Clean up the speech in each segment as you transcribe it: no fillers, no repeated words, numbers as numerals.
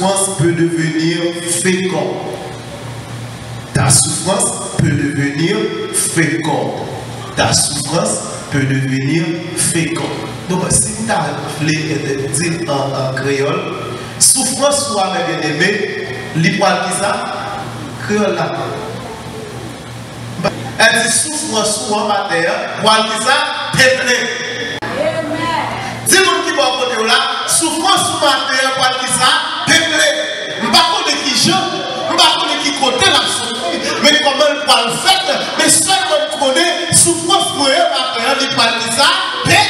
souffrance peut devenir féconde. Ta souffrance peut devenir féconde. Ta souffrance peut devenir féconde. Donc, si tu as dit en créole, souffrance soit bien aimé, l'hypoal qui ça, créole là. Elle dit souffrance soit ma terre, poil qui ça, peuplé. Dis-moi qui va côté là, souffrance soit ma terre, poil qui ça, peuplé. Je ne sais pas qui je, je ne sais pas qui côté la souffrance, mais comment le poil fait, mais seulement je connais souffrance pour eux, ma terre, l'hypoal qui ça, peuplé.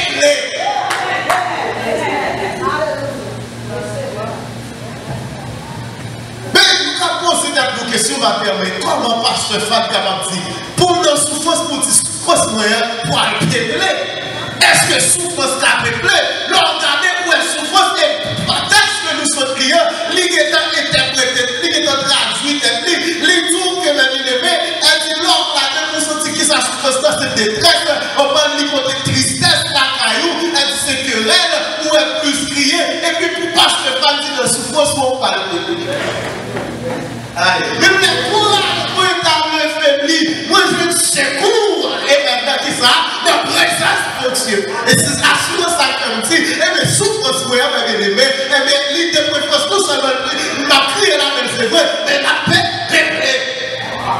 C'est une question va permettre comment pasteur Fad capable de dire pour nos souffrances pour dire souffrance moyen pour aller peupler. Est-ce que souffrance qu'a peuplé? Regardez où est souffrance et peut-être que nous sommes clients, l'égétant interprété, l'égétant traduit, l'égétant que même aimé, elle dit regardez pour sentir que sa souffrance c'est détresse, on parle de côté tristesse, la caillou, elle dit c'est querelle, ou elle plus crier, et puis pour pasteur Fad dit la souffrance pour parler de lui. Même les courages pour établir faibli, moi je secours et maintenant qui ça, la présence de Dieu. Et c'est assurance ça comme dit, et bien souffrance pour bien aimé, et bien l'idée de préférence non seulement m'a crié la même c'est vrai, mais la paix révélée.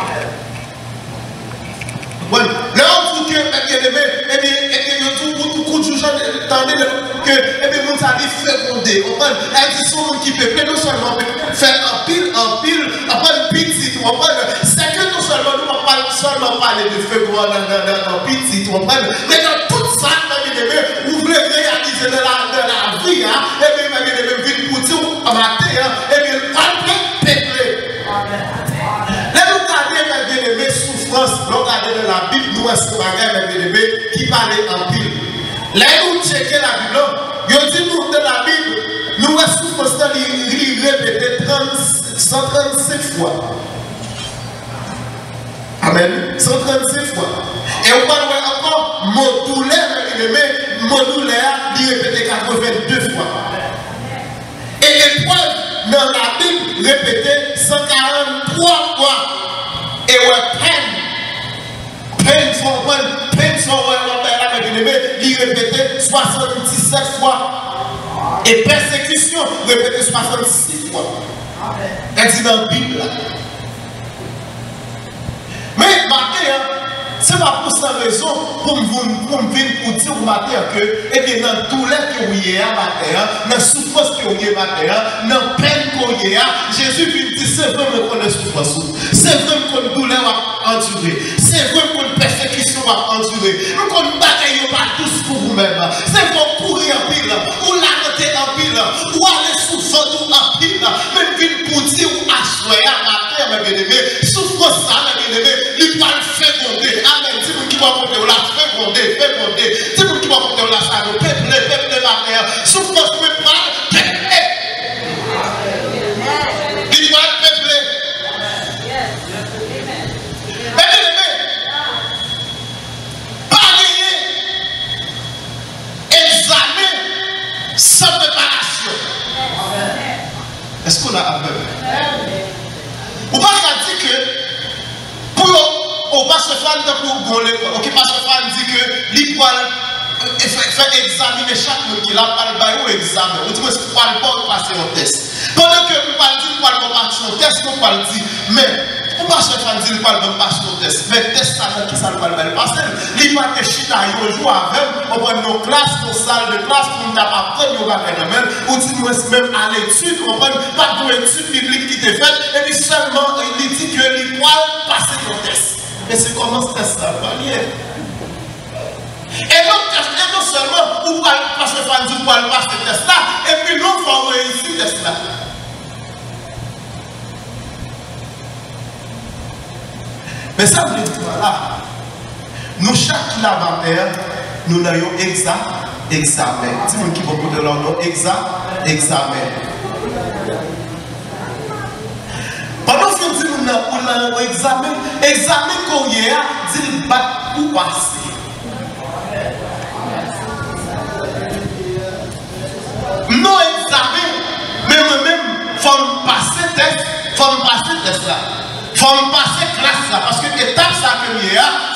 Voilà. Là on dit que bien aimé, et bien beaucoup de gens attendez que et bien mon ça dit fécondé. On parle, elle dit son monde qui peuple non seulement faire en pile, après petit, on parle, c'est que non seulement nous on parle seulement parler de fécondé dans petit, on parle, mais dans tout ça, vous voulez réaliser dans la vie, et bien vous venez pour dire en matin, et bien parler peuple. Là nous regardons bien aimé souffrance, nous regardons dans la Bible, nous est-ce qu'on bien aimé qui parle en pile. Là nous checkons la Bible, nous dit nous dans la Bible, nous est souffrance répété 137 fois. Amen. 137 fois. Et on parle encore modulaire, il répété 82 fois. Et l'épreuve dans la Bible répété 143 fois. Et peine il répété 77 fois. Et persécution répété 66 fois. Elle dit dans la Bible là. Mais matin, c'est pas pour cette raison pour me venir pour dire au matin que, eh bien, dans tout l'air que vous y avez matin, dans la souffrance que vous y avez matin, dans la peine que vous y avez, Jésus vient dire c'est vrai qu'on a souffrance, c'est vrai qu'on douleur va endurer, c'est vrai qu'on persécution va endurer, nous qu'on bataille pas tous pour vous-même, c'est vrai qu'on courir en pile, ou l'arrêter en pile, ou aller souffrir en pile, même vient pour dire ou asseoir matin, mes bien-aimés, souffrance ça, mes bien-aimés, il va le féconder. Amen. Si vous qui va compter, on l'a fécondé. Si vous qui va compter, on l'a salé. Peuple, ma terre. Souffrance, peut pas, peuple. Il va peuple. Bien-aimé, parier, examen, sans préparation. Est-ce qu'on a un peu? Ou pas dire que pour au pasteur Fan dit que l'Étoile fait examiner chaque monde qui a parlé au examen. Ou dit que c'est pas le passer un test. Pendant que nous parlons dit qu'on va passer un test, nous parlons dit mais au pasteur Fan dit qu'on va passer un test. Mais test ça qui ça va le passer. L'Étoile que chita yo joue avec, on prend nos classes, nos salles de classe pour nous apprendre nos bagages. Ou dit nous même à l'étude, on prend pas de étude biblique qui était faite et puis seulement il dit que l'Étoile passe un test. Et c'est comment ce test-là va lier. Et non seulement, vous parlez, parce que Fanny vous parlez pas ce test-là, et puis nous, il faut réussir ce test-là. Mais ça veut dire, voilà, nous, chaque lavataire, nous avons examen. Si vous qui vont de leur nom, examen. Pendant que dit nous avons examen qu'on y a, dit bat ou passer. Non examen, mais moi-même,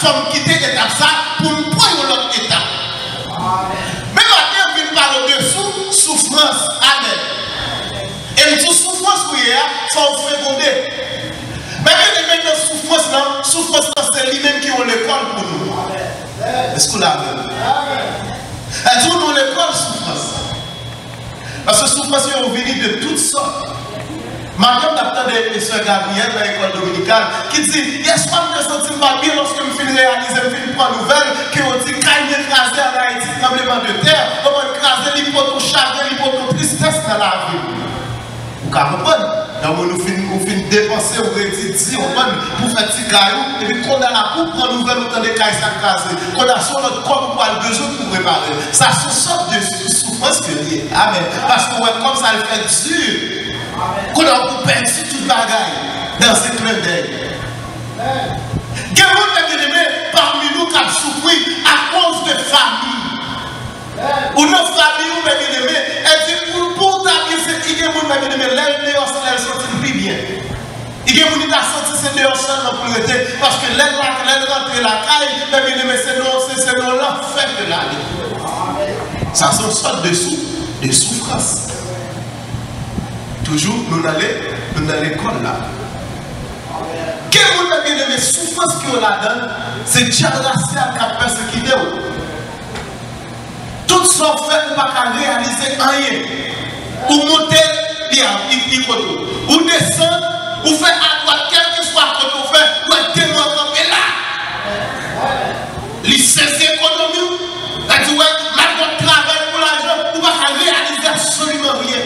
faut quitter l'étape ça pour me prendre l'autre étape. Mais maintenant, on vient parler dessous, souffrance. Amen. Et toute souffrance, oui, il faut féconder. Mais maintenant, souffrance, c'est lui-même qui a l'école pour nous. Est-ce qu'on l'a vu? Et tout nous l'école, souffrance. Parce que souffrance, est venue de toutes sortes. Madame d'attendre les soeurs Gabriel dans l'école dominicale qui dit hier soir, je me sens pas bien lorsque je me réaliser, je me prendre nouvelle que on dit quand il écrasé en Haïti, tremblement de terre, on va écraser l'hypothèse chagrin, l'hypothèse tristesse dans la vie. Vous comprenez? Donc nous finissons dépenser au rédit, pour faire petit caillou, et puis qu'on a la coupe, prendre nouvelle, autant de cailles s'accaser. Qu'on a sur notre corps pour aller 2 jours pour préparer. Ça se sort de souffrance que lié. Amen. Parce que comme ça le fait dur. Qu'on a perdu toute bagaille dans ce clin d'œil. Il y a des gens parmi nous qui ont souffert à cause de famille. Ou nos familles, ou bien aimés, elles disent pour ta vie, il y a des gens qui ont l'air sentir plus bien. Il y a des gens qui ont senti ces dehors seulement pour l'été. Parce que l'air rentrée la caille, c'est non l'enfer de la vie. Ça sont sortes de souffrance. Toujours, nous dans l'école là. Quel monde a bien aimé souffrance qu'on la donne, c'est Dieu racial qui a persécuté. Tout ça fait pour ne pas réaliser rien. Ou monter, ou descendre, ou faire à droite, quel que soit ce qu'on fait, ou être témoin comme là. Les 16 économies, elle dit, ouais, malgré le travail pour l'argent, ou pas réaliser absolument rien.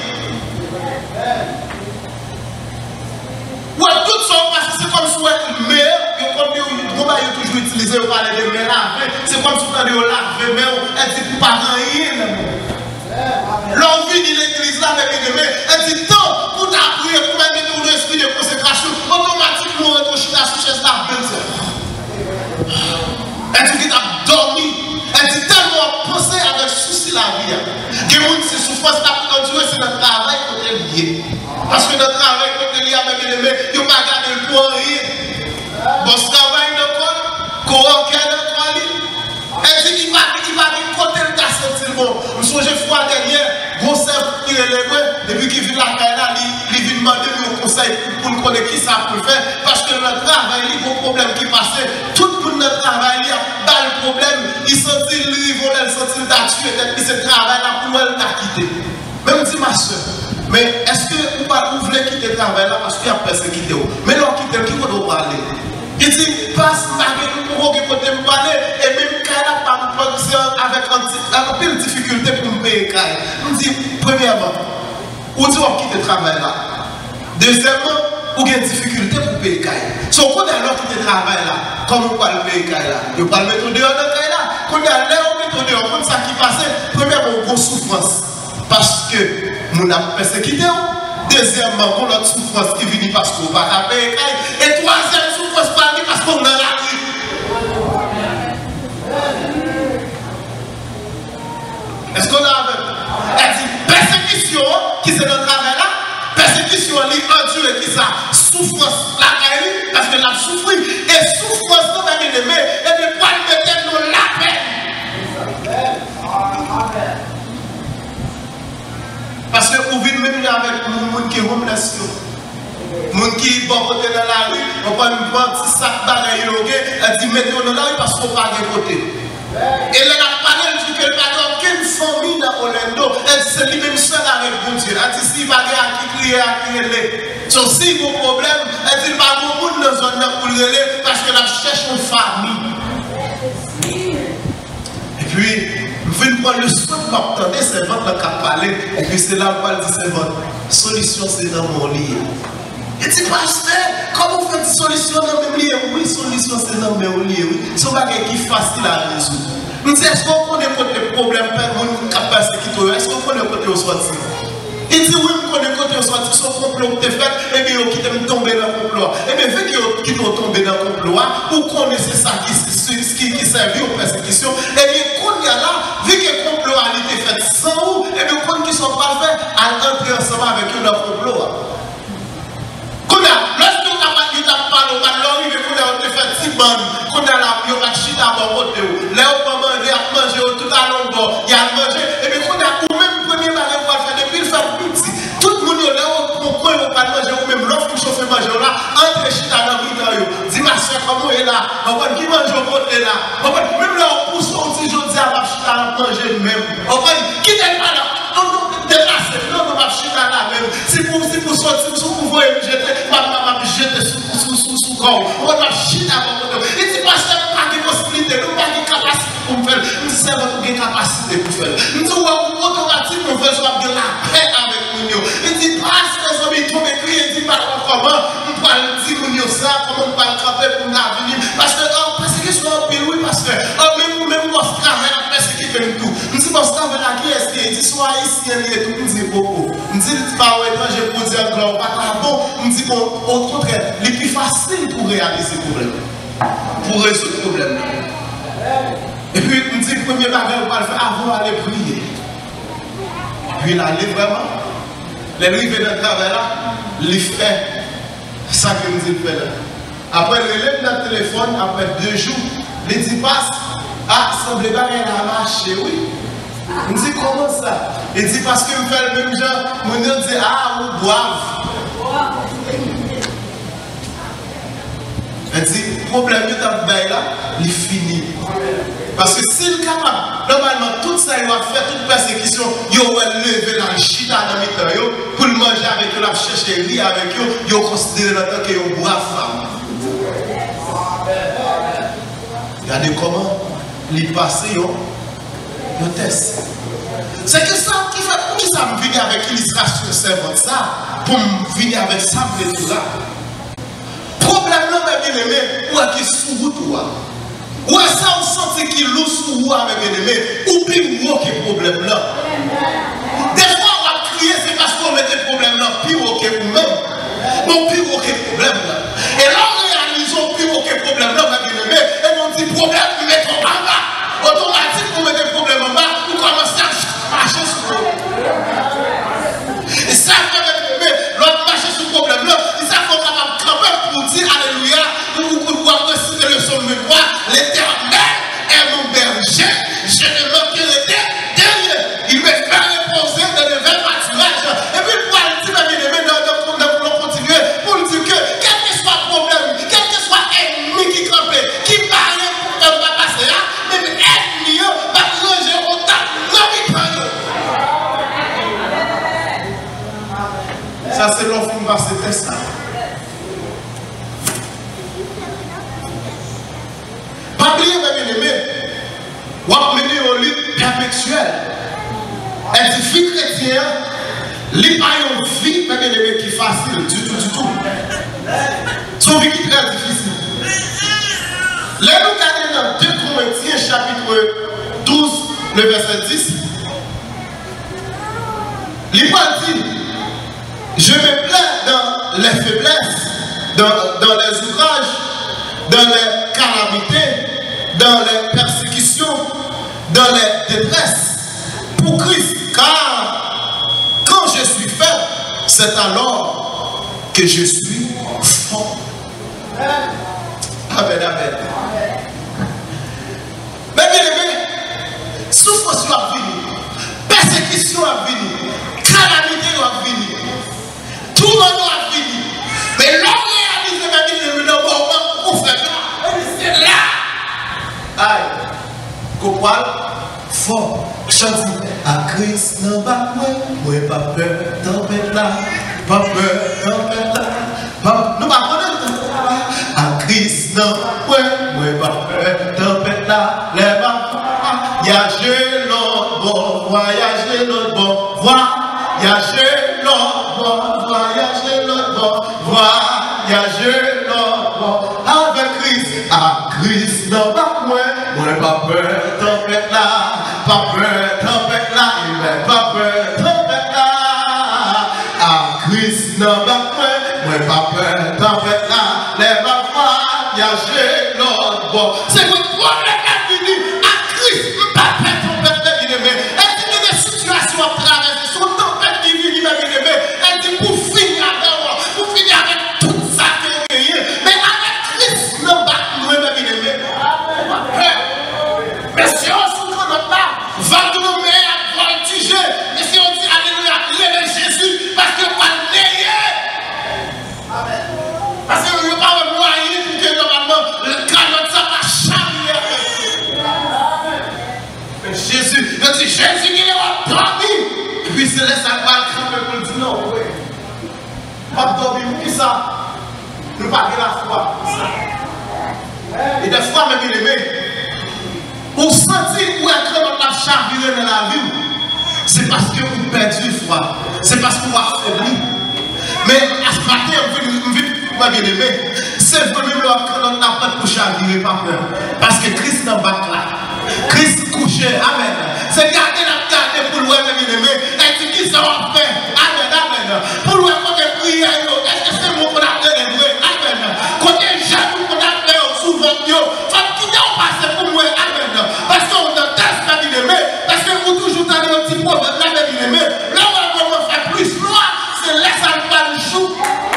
Ouais, tout ça, parce que c'est comme si vous êtes meilleur, on va toujours utiliser, on parle de mer laver, c'est comme si vous avez lavé, mais elle dit pour pas rien. L'envie de l'église là, elle dit tant pour ta prière, pour mettre ton esprit de consécration, automatiquement, on est chez la belle. Elle dit qu'il a dormi, elle dit tellement penser avec souci la vie. Que vous si souffrance là pour c'est notre travail qu'on est lié. Parce que notre travail qu'on est lié avec les aimés, il n'y a pas gardé le pour rien. Bon, ce travail de quoi? Qu'on regarde notre vie. Elle dit qu'il va côté le tas sentir bon. Je me souviens fois derrière, gros cerf qui est les depuis qu'il vient la caille là, il vient demander un conseil pour nous connaître qui ça peut faire. Parce que notre travail, il y a un problème qui passait. Tout pour notre travail, il y a pas le problème. Il sentit le niveau, il sentit d'attitude, et puis ce travail là pour elle t'a quitté. Même si ma soeur, mais est-ce que vous voulez quitter le travail là parce qu'il y a personne qui quitte? Mais là, quitter, qui va nous parler? Il dit, passe, pour que côté me parler, et même quand il n'a pas avec une difficulté pour me payer. Il me dit, premièrement, où tu vas quitter le travail là? Deuxièmement, où il y a une difficulté pour payer. Si on connaît alors quitter le travail là, comment on va le payer là? On va le mettre dehors dans le travail là. Quand on a l'air, on met dehors, comme ça qui passait, premièrement, on a une souffrance. Parce que nous avons persécuté. Deuxièmement, on a une souffrance qui vient parce qu'on ne va pas payer. Et troisième souffrance parce qu'on a la rue. Est-ce qu'on a avec? Elle dit persécution, qui c'est notre travail là? Persécution, l'endure et qui ça? Souffrance, la caille, parce que la souffrir. Et souffrance, nous va bien aimer, et ne pas le mettre dans la paix. Parce que vous vivez même avec les gens qui ont relation. Les gens qui vont voter dans la rue, on prend un petit sac d'arrêt, elle dit mettez-vous dans la rue parce qu'on ne peut pas voter. Et là, la parole dit que pas aucune famille dans Orlando, elle dit c'est lui-même seul avec bon Dieu. Elle dit s'il va y avoir qui crier, à crier. Donc si vous avez un problème, elle dit pas beaucoup de zone pour le relais parce que la cherche une famille. Et puis, vous venez prendre le soin pour m'attendre, c'est votre qui a parlé. Et puis c'est là où elle dit c'est votre solution, c'est dans mon lit. Et dit, pasteur, comment vous faites une solution dans mon lit? Oui, solution c'est dans mon lit. Oui. C'est un bagage qui est facile à résoudre. Je dis, est-ce qu'on connaît côté problème, est-ce qu'on connaît côté au sorti? Il dit, oui, je connais côté au sorti, son complot que tu fait, et bien, il quitte tomber dans le complot. Et bien, vu qu'il est tombé dans le complot, vous connaissez ça qui servait aux persécutions, et bien, quand il y a là, vu que le complot a été fait sans vous, et bien, quand ils ne sont pas faits, à entrer ensemble avec eux dans le complot. Lorsque vous avez parlé au ballon, il faut fait bonne. Qu'on a la vie, on va chiter à bon côté. Là, on va manger tout à l'heure, il y a à manger. Et puis, qu'on a ou même premier bagage pour faire depuis le faire petit. Tout le monde là, pourquoi on va manger ou même l'offre pour chauffer manger là, entre chita dans le vidéo. Dis ma soeur, comment elle est là? On va qui mange au côté là? On va même là, on pousse au petit jour, dire à ma chita à manger même. On va qui n'est pas là? Non, ma chita là même. Si pour sortir, si vous voyez me jeter, ma jeter sous corps. On va chita à mon côté. Et si pas ça, pas de possibilité, nous pas de capacité pour me faire. Nous savons pas de capacité pour faire. Nous avons automatiquement faire soit de la paix avec nous. Et dit parce que les hommes tombent crier, dit pas comment on va dire nous ça, comment on va camper pour l'avenir. Parce que que soit un pays, oui, parce que même moi, je travaille à persécuter nous tout. Nous disons, je travaille à qui est-ce qu'il dit, soit ici, et tout, nous disons, beaucoup. Nous disons, pas étranger pour dire, gloire, pas bon. Nous disons, au contraire, les plus faciles pour réaliser le problème, pour résoudre le problème. Et puis, nous disons, le premier bagage, on va le faire avant d'aller prier. Puis, là, il est vraiment, les rives de travail là, il fait ça que nous disons, là. Après, il relève notre téléphone, après 2 jours, il dit passe. Ah, semble pas qu'il a marché, oui. Il dit comment ça? Il dit parce que me fait le même genre, mon Dieu dit ah, vous boivez. Il dit, problème de ta baille là, il finit. Parce que s'il est capable, normalement, tout ça, il va faire toute persécution, il va lever la chita dans le temps, pour le manger avec eux, chercher riz avec eux, il va considérer le temps qu'il est bois femme. Regardez comment il passe le test. C'est que ça qui fait pour qui ça me vient avec l'illustration servante ça, pour me venir avec ça, me tout là. Problème là, bien aimé, ou à qui sous route ou à ça on sent qu'il loue sous route avec bien aimé, ou puis où est problème là. Des fois on va crier, c'est parce qu'on met des problèmes là, puis où est vous-même. Bon, puis où est problème là. Et là on réalise puis où est problème là, bien aimé, et on dit problème, vous mettez en bas. Automatique, vous mettez problème en bas, vous commencez à marcher sur le et ça fait l'autre marcher sur le problème là, il s'est capable de camper pour dire alléluia, vous pouvez citer le son de moi, l'Éternel est mon berger, je ne manquerai derrière. Il me fait reposer dans le vert pâturage. Et puis pour le dire, bien aimé, nous continuer pour le dire que quel que soit le problème, quel que soit l'ennemi qui campait, qui parlait pour ne pas passer là, même l'ennemi va ranger autant, non, il prend. Ça, c'est l'offre qui va se tester. Pas oublier, mes bien-aimés, on va mener au lit perpétuel. Elle dit, vie chrétienne, il n'y a pas une vie, mes bien-aimés, qui est facile du tout. C'est une vie qui est très difficile. Là, nous regardons dans 2 Corinthiens, chapitre 12, le verset 10. Il va dire, je me plais dans les faiblesses, dans les ouvrages, dans les calamités, dans les persécutions, dans les détresses, pour Christ. Car quand je suis faible, c'est alors que je suis fort. Amen, amen. Mais bien aimé, souffrance va venir, persécution va venir, calamité va venir, tout le monde va venir. Mais l'homme réalise, bien aimé, le moment où vous faites là, c'est là. Aïe, Copal, fort, chante à Christ, non, pas moi, pas peur, tempête là, pas peur, tempête là, nous pas connaître. À Christ, non, moi, pas peur, tempête là, les bas, voyager l'autre bon, voyager l'autre bon, voyager l'autre bon, voyager l'autre bon, voyager l'autre bon, avec Christ, à Christ, non, pas moi, pas peur, tempête là, pas peur, tempête là, il n'est pas peur, tempête là, à Christ, non, pas moi, pas peur, tempête là, les bas, voyager l'autre bon, c'est votre problème qui est fini, à Christ, pas peur, tempête là, il est bien, elle dit des situations à traverser, son tempête qui vit, il est bien, elle dit pour finir avec tout ça que vous gagnez, mais avec Christ, non, pas moi, pas dormir, qui ça? Nous pas la foi. Et des fois, même il aimé, pour sentir où est que notre chaviré dans la vie, c'est parce que vous perdez foi. C'est parce que vous affaibli. Mais à ce matin, vous bien aimé, c'est vraiment que notre n'a pas de chaviré, pas peur. Parce que Christ n'a pas là. Christ couché, amen. C'est garder la garde pour l'ouest, bien aimé. Et tu qui ça va faire? Amen, amen. Pour l'ouest, quand tu pries, est-ce que c'est mon qu'on a fait les vrais? Amen. Quand tu es jeune, qu'on a fait souvent, il faut quitter au passé pour moi, amen. Parce qu'on a test, bien aimé. Parce que vous toujours avez un petit problème, bien aimé. Là où on va faire plus loin, c'est laisse un pas le chou.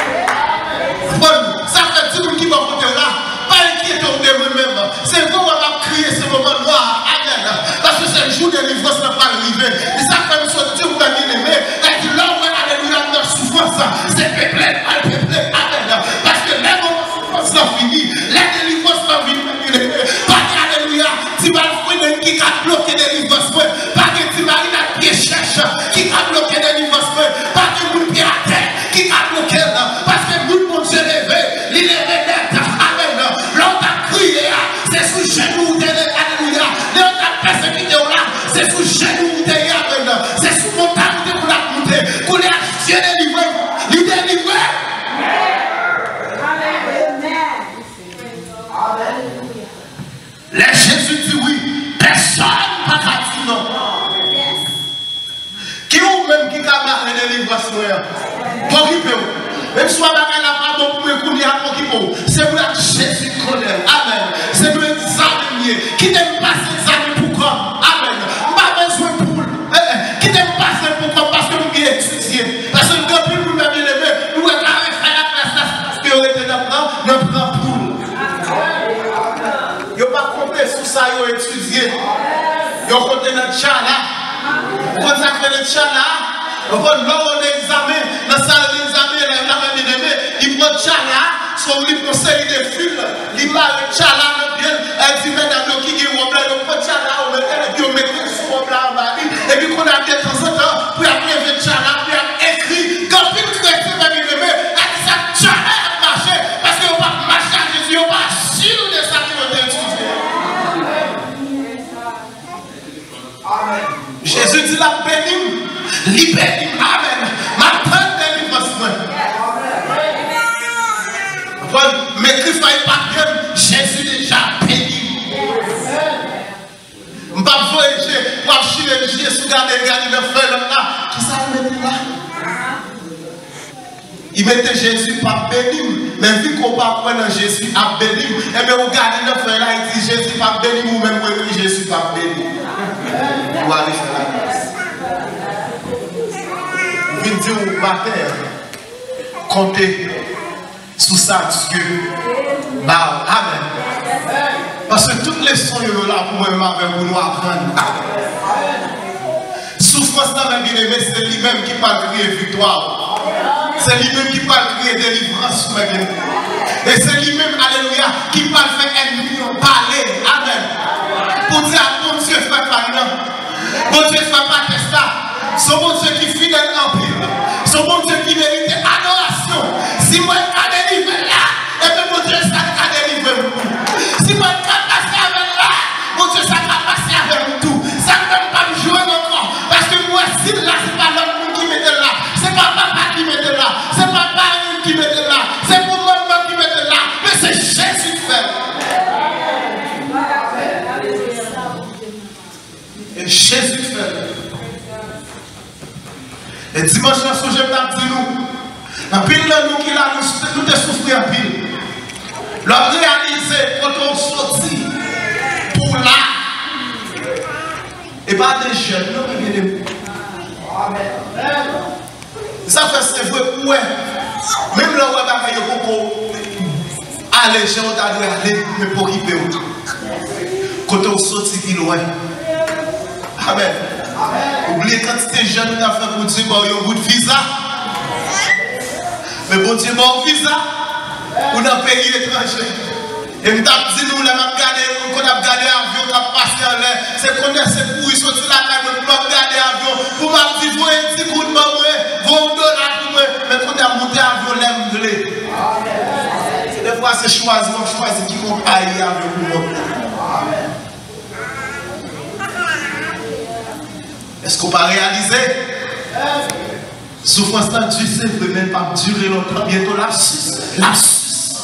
Ça fait 10 minutes qui vont côté là. Pas inquiéter de vous-même. C'est vous qui va crier ce moment noir. Amen. Parce que c'est le jour de délivrance n'a pas arrivé. Et ça fait une chose Dieu vous a bien aimé. Et dit là où alléluia notre souffrance, c'est peuplé, mal peuplé. Amen. Parce que les moments de souffrance sont finis. Les délivrances sont finies. Pas alléluia. Tu vas le qui a bloqué des délivrances. Pas que tu vas aller pied cherche qui a bloqué des délivrances. Pas que vous pied à terre qui a bloqué. Parce que nous mon Dieu levé. Il est net. Amen. L'on t'a crié. C'est sous genou de alléluia. L'on t'a persécuté là. C'est sous genou de amen. C'est sous montagne de la montée. Pour les Dieu délivré. Il délivré. Les Jésus dit oui. Personne n'a pas dit non. Qui ou même qui a marqué les délivrance. Pour qui peut. Même si on n'a pas bon pour écouter à pour qui peut. C'est pour la Jésus connaît. Amen. C'est pour examiner. Qui t'aime pas s'examiner pour quoi? Amen. Pas besoin pour. Qui t'aime pas c'est pour quoi? Parce que nous bien étudier. Parce que quand nous bien aimé, nous avons fait la classe parce que nous était dans prend pour. Yo pas compter sur ça, yo étudier. Yo compter notre chala. Consacrer notre chala. On va l'examen, dans la salle d'examen, il prend Tchala, son livre conseil de fil, il m'a le Tchala, elle dit, mesdames, qui est au blanc, il prend Tchala, on met sur le blanc en bas, et puis qu'on a de temps en temps, puis après, il Tchala, puis il écrit, quand il crée, elle dit, ça Tchala a marché, parce qu'on va marcher à Jésus, on va chier de ça qui ont étudié. Jésus dit, la béni. Libéré, amen. Ma tante de délivrance. Mais Christ va pas bien. Jésus déjà béni. Je ne vais pas voyager pour chirurgie sous garder le feu là. Qui ça il mettait là? Il mettait Jésus pas béni. Mais vu qu'on va prendre Jésus à béni, et bien on garde le feu là, il dit Jésus pas béni ou même oui Jésus pas béni. Pour aller faire la grâce. Je dis au matin, comptez sous ça, Dieu. Bah, amen. Parce que toutes les sons là pour moi, pour nous apprendre. Souffrance dans la bien aimé, c'est lui-même qui parle de crier victoire. C'est lui-même qui parle de crier délivrance. Et c'est lui-même, alléluia, qui parle de faire ennemi parler. Amen. Pour dire à mon Dieu, frère Fagnan, mon Dieu, frère Patesta. Son bon Dieu qui fidèle en pile. Son bon Dieu qui mérite adoration. Si moi je délivre là, et bien mon Dieu ça va délivrer. Si moi je passer avec là, mon Dieu ça va passer avec tout. Ça ne peut pas me jouer encore. Parce que moi si là, c'est pas l'homme qui m'était là. C'est pas papa qui m'était là. C'est pas Paris qui m'était là. C'est pour maman qui m'était là. Mais c'est Jésus qui fait. Et Jésus qui fait. Et dimanche, je vais dit nous, la pile de nous qui l'a nous te souffrir en pile. Le réaliser quand on sortit pour là. Et pas des jeunes, non, mais des ça fait c'est vrai pour eux. Même là où il y a beaucoup aller, j'ai entendu aller, mais pour qui peut. Quand on sortit qui loin. Amen. Oubliez quand tu es jeune, tu as fait pour Dieu, il y a un bout de visa. Mais bon Dieu, bon visa, ou dans un pays étranger. Et nous avons dit, nous, on a regardé l'avion, on a passé en l'air. C'est qu'on a cette couille, sorti la caille, on a regardé l'avion. Pour m'a dit, vous avez dit, vous $1 pour moi. Mais quand on a monté l'avion, choisi qui compagnie avec vous. Est-ce qu'on va réaliser? Souffrance là, Dieu sait que même pas durer longtemps, bientôt lapsus.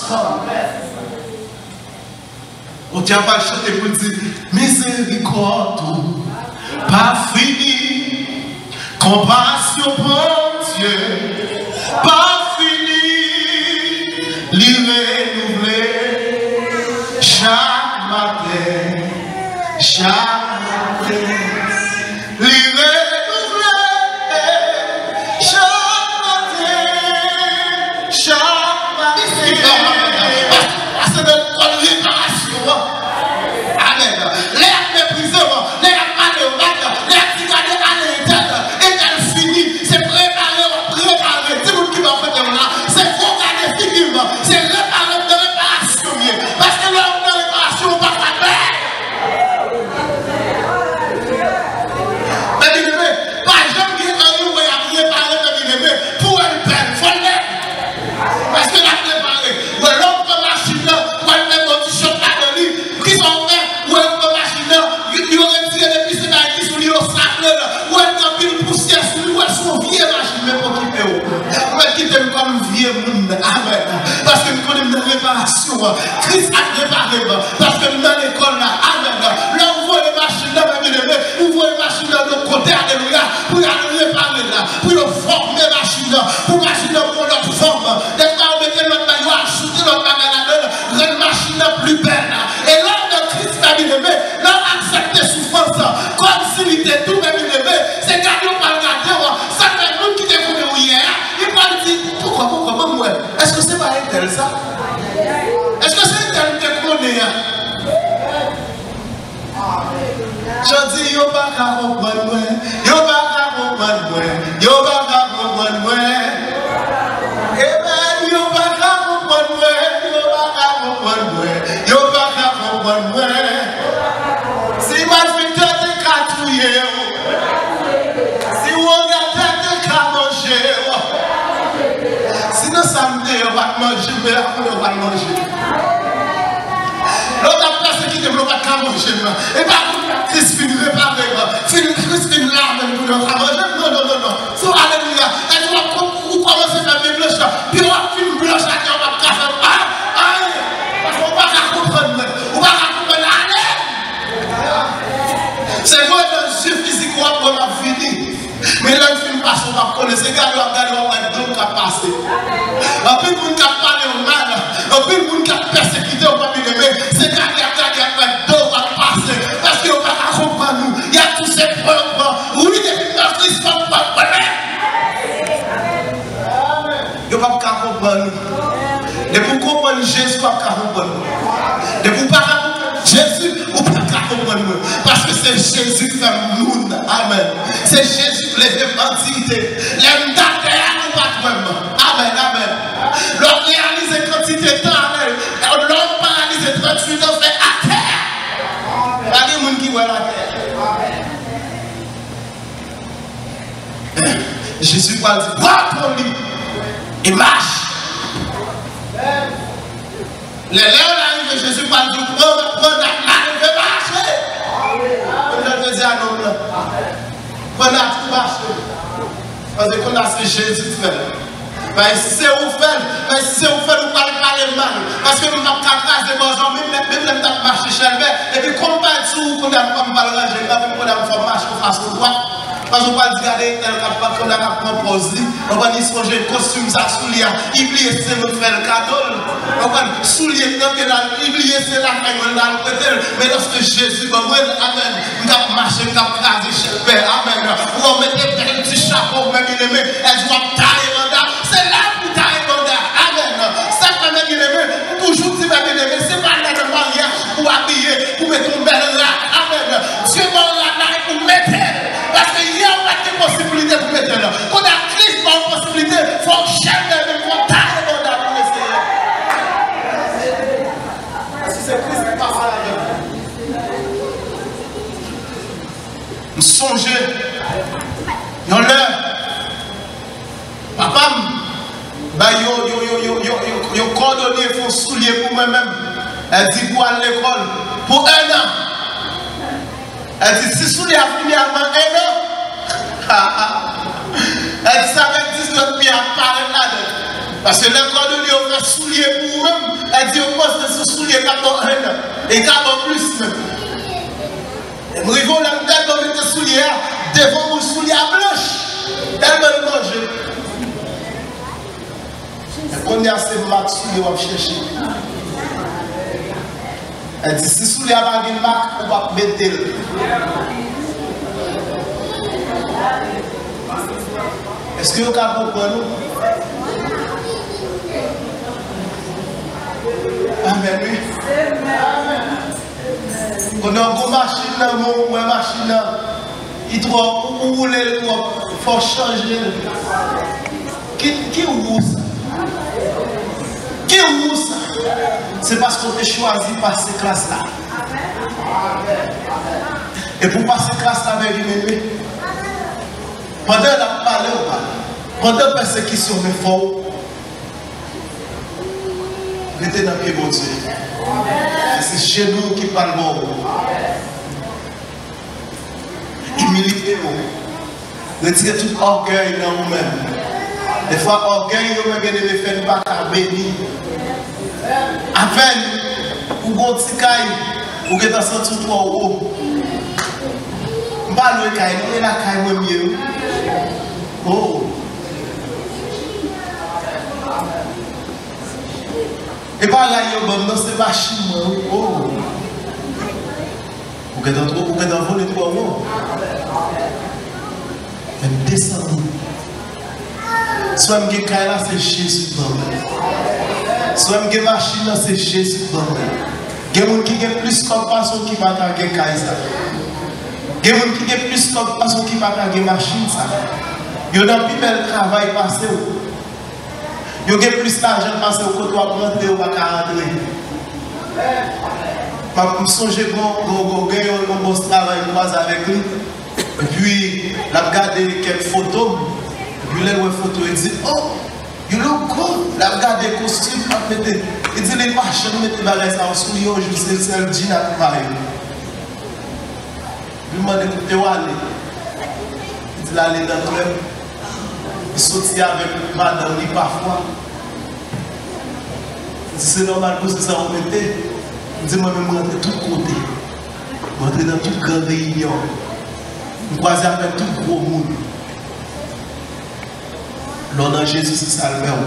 On tient pas chanter pour dire miséricorde, pas fini, compassion pour Dieu, pas fini, l'y renouveler chaque matin, l'y renouveler chaque matin, c'est de réparation. Amen. Les méprisés, les malheureux, les tigres à l'éternel, et elle finit, c'est préparer. C'est vous qui va faire là, c'est regarder fini, c'est réparer de réparation. Parce que l'homme de réparation, on va pas faire. Mais bien-aimé, pas jamais qui arrive à réparer, bien-aimé, pour elle belle, faut le parce que la préparer. L'homme de machine, ou elle met votre shot à l'œil, qui sont faits, ou elle de machine, il aurait tiré des pistes qui sont liés au sac, ou elle a pris une poussière sur lui, ou elle sont vieilles machines, mais pour quitter vous. Ou elle quitte comme vieux monde. Amen. Parce que nous connaissons une réparation. Christ a réparé. Parce que nous dans l'école là. Amen. Là, on voit les machines là, on voit les machines là de l'autre côté, alléluia, pour aller réparer là, pour former les machines là, pour machines là pour notre forme. Dès qu'on met notre maillot, ajouter notre maillot, rendre machine là plus belle. Et l'homme de Christ a bien-aimé, là, accepter souffrance comme s'il était tout bien-aimé. C'est quand on va regarder, ça fait nous qui t'écoutons hier. Il va dire, pourquoi, moi? Est-ce que c'est pas un tel ça? Est-ce que c'est un tel que connaît? Je dis, yo pas qu'à comprendre moi, yo pas qu'à comprendre moi, yo pas qu'à comprendre moi. Eh ben, yo pas qu'à comprendre moi, yo pas qu'à comprendre moi, yo pas qu'à comprendre moi. Si ma fille te catouille, si on regarde te qu'à manger, sinon samedi on va manger, mais après on va manger. L'autre place qui te bloque à manger, et pas Christ finit réparer, Christ finit là, même pour nous manger. Non. So, alléluia. Et tu vas commencer à faire des blanches, puis on va finir blanche là, on va casser. Parce qu'on va comprendre, on va comprendre. C'est quoi dans le jeu physique qu'on a fini? Mais là, le film passe, on va connaître. C'est gars, on va donc passer. Un peu de monde qui a parlé au mal, un peu de monde qui a persécuté au papier de mai, c'est gars qui a passer. Parce qu'on va comprendre nous. Il y a tous ces preuves. Oui, depuis que Christ va pas connaître. Il ne va pas comprendre nous. Et pour comprendre Jésus, il ne va pas comprendre nous. Et pour pas comprendre Jésus, on ne va pas comprendre nous. Parce que c'est Jésus qui fait le monde. Amen. C'est Jésus qui lève l'antiquité. Les mdatères nous pas même. Amen. L'homme réalise quantité de temps. L'homme paralysé 38 ans fait à terre. Il y a des gens qui voient la terre. Jésus va dire, prends ton lit et marche. Les léons arrivent, Jésus va dire, prends la main et marcher. Je te dis à l'homme là, prends la tout marcher. Parce que quand c'est Jésus qui fait. Mais si c'est vous faites, vous parlez mal. Parce que nous n'avons qu'à craser les gens, même les gens marcher chez eux. Et puis, comme pas de sous, qu'on a comme pas le ranger, même qu'on a fait marche pour faire ce droit. Parce qu'on va dire, regardez, qu'on a proposé, on va dire, songer costume, ça soulier, oublier, c'est nous faire le cadeau. On va soulier, oublier, c'est la fin, on a le côté. Mais lorsque Jésus va mourir, amen, on va marcher, on va craser chez le Père, amen. On va mettre des petits chapeaux, même aimé, elles doivent tailler mandat. C'est là pour tailler mandat, amen. Ça, quand même, aimé, toujours, si même aimé, c'est pas là de mariage pour habiller, pour mettre une belle là, amen. Dieu va là pour mettre. Parce qu'il y a une possibilité pour mettre là. Quand la Christ a une possibilité, il faut jamais de montagne pour essayer. Si c'est Christ qui passe à la vie. Nous songeons. Dans l'heure. Papa moi-même. Elle dit pour aller à l'école, pour 1 an. Elle dit si souliers a fini avant 1 an, elle dit ça avec 19 pieds à parler là-dedans. Parce que l'école de lui, on fait souliers pour vous-même. Elle dit on pense que ce soulier cap dans 1 an. Et cap en plus même. Nous arrivons là, tellement mettre souliers devant mon soulier à blanche. Tellement de manger. Et quand il y a ces marques souliers, on va chercher. Elle dit si souliers a pas une marque, on va mettre. Est-ce que vous avez compris nous? Amen, oui. Quand on a une machine, une machine, il doit rouler, il faut changer. Qui roule ça? Qui roule ça? C'est parce qu'on a choisi de passer classe là. Et pour passer classe là avec lui, pendant la parole, pendant la persécution, mais fort, mettez dans le pied, mon Dieu. C'est chez nous qui parlons. Humilité-vous. Retirez tout orgueil dans vous-même. Des fois, orgueil, vous avez des faits pas à bénir. Avec, vous avez un petit caille, vous avez un senti tout en haut. Vous parlez de caille, vous avez la caille mieux. Oh. Et par là, il c'est machine. Oh. Vous avez volé 3 mois. Mais descendez. Soit je suis là, c'est Jésus. Soit je suis machine, c'est Jésus. Il y a des gens qui ont plus de compassion qui ne peuvent pas faire ça. Il y a des gens qui ont plus de compassion qui ne peuvent pas faire machine. Il y a un plus bel travail passé. Il y a plus d'argent passé au côté de rentrer ou pas rentrer. Je me songe que j'ai un bon travail avec lui. Et puis, il a regardé quelques photos. Et puis, il a vu une photo et dit, oh, you look good. Il a regardé le costume. Il dit, les machines, il met les ça en soulier, je sais, c'est le jean à pareil. Il m'a dit, où aller? Il dit, aller dans le club. Il sortit avec madame, il parfois. Il dit, c'est normal que c'est ça, on mettait. Il dit, moi-même, je rentre de tous côtés. Je rentre dans toute grande réunion. Je croise avec tout gros monde. L'on a Jésus, c'est ça le même.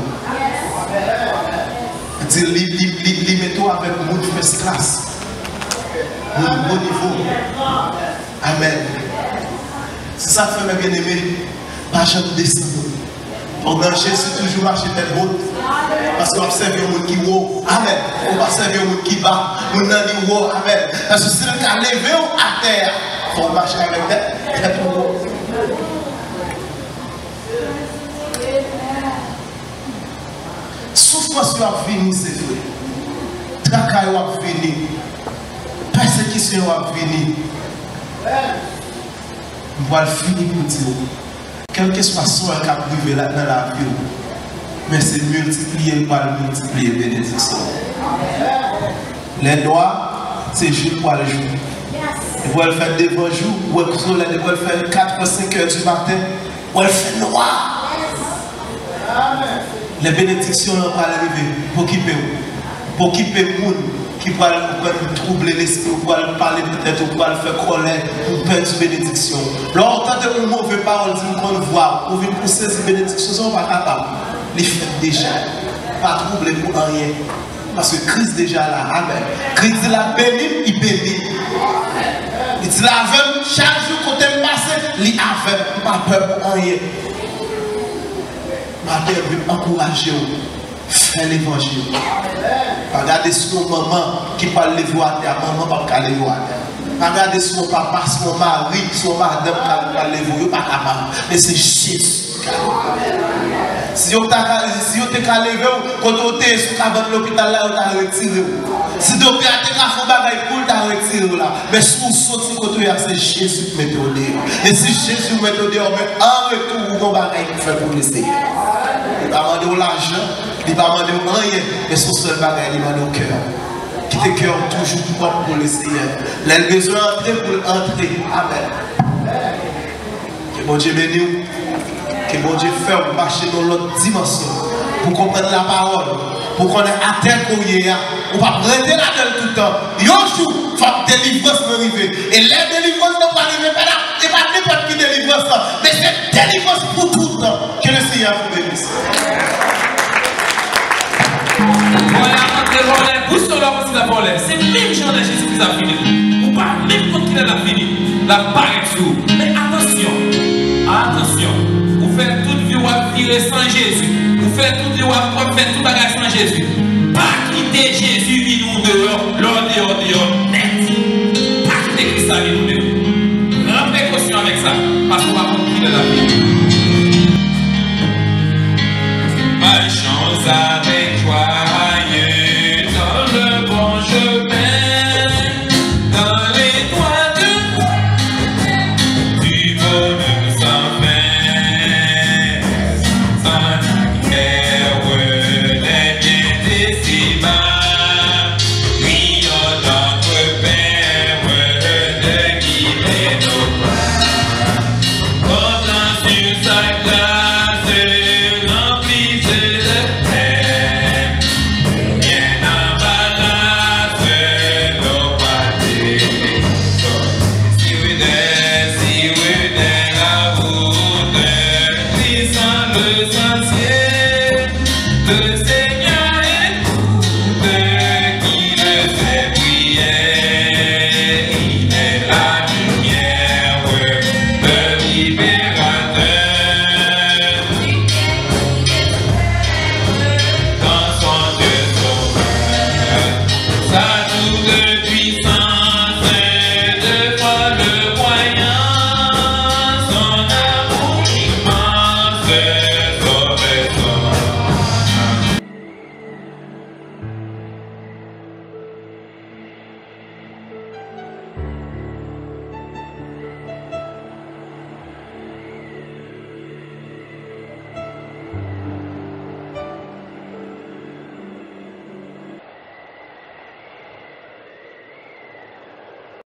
Il dit, limite-toi avec le monde first class. Bon niveau. Amen. C'est ça que fait mes bien-aimés. Pas jamais descendre. On a Jésus toujours marché tête haute. Parce qu'on va servir un monde qui est haut. Amen. On va servir un monde qui bat. On a dit haut. Amen. Parce que si le cas levé à terre, il faut marcher avec tête haute. Souffrance va venir, c'est vrai. Travail va venir. Persécution va venir. On va finir pour dire. Quel que soit ce qui a privé dans la vie, mais c'est multiplier par multiplier bénédiction. Les doigts, c'est jour par jour. Ils vont faire des bons jours, ils vont faire 4 ou 5 heures du matin, ils vont faire noir. Les bénédictions n'ont pas arrivé pour quitter le monde qui va troubler l'esprit, pour parler peut-être, pour faire colère, pour perdre une bénédiction. Longtemps que nous mauvais paroles, nous qu'on voit, pour venir pousser ces bénédictions, nous ne sommes pas capables. Les fêtes déjà, pas troubler pour rien. Parce que Christ déjà là, amen. Christ dit la béni, il bénit. Il dit la veille, chaque jour qu'on t'aime passer, il a fait, pas peur pour rien. Ma mère veut encourager, faire l'évangile. Regardez sur mon maman qui parle les voix à terre, maman pas qu'à les voix à terre. Regardez sur mon papa, sur mon mari, sur madame qui parle les voix, pas capable. Mais c'est Jésus. Si vous êtes calé, quand vous êtes sur l'hôpital, là, vous avez retiré. Si vous êtes fait un bagage pour vous retirer là. Mais si vous sortez côté, c'est Jésus qui met au dehors. Et si Jésus met au dehors, mais en retour, vous avez un bagage pour faire pour le Seigneur. Il va demander l'argent, il va demander rien, mais son seul bagage, il demande au cœur. Quitte cœur toujours propre pour le Seigneur. Les besoin d'entrer pour entrer. Amen. Que bon Dieu bénisse. Que bon Dieu fasse marcher dans l'autre dimension. Pour comprendre la parole. Pour qu'on ait atteint qu'on y est. On va prêter la tête tout le temps. Un jour, il faut que délivrance arrive. Et les délivrances ne vont pas arriver. Ce n'est pas n'importe qui délivrance. Mais c'est délivrance pour tout le temps. Que le Seigneur vous bénisse. C'est même genre de Jésus qui a fini. Ou pas même quand il a fini. La paraît sous. Mais attention. Attention. Vous faites toute vie ou à virer sans Jésus. Vous faites toute vie ou à faire tout bagage sans Jésus. Pas quitter Jésus qui nous dehors. Dehors. Net. Pas quitter Christ qui nous dehors. Prends précaution avec ça. Parce qu'on va continuer la vie.